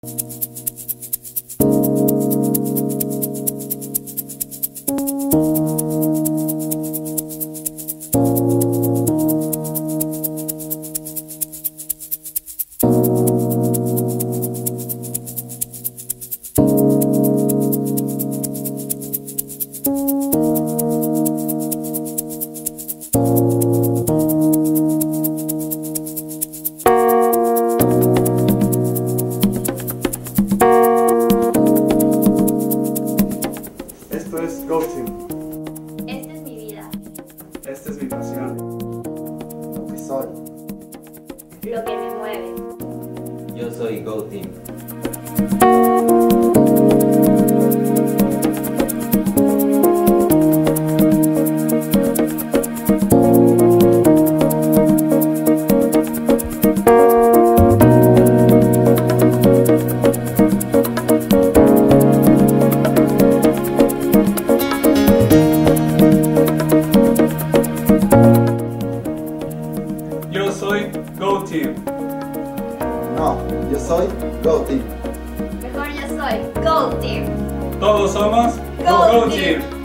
Esto es GO.team. Esta es mi vida. Esta es mi pasión. Lo que soy. Lo que me mueve. Yo soy GO.team. Yo soy GO.team. No, yo soy GO.team. Mejor yo soy GO.team. Todos somos GO.team. GO.team.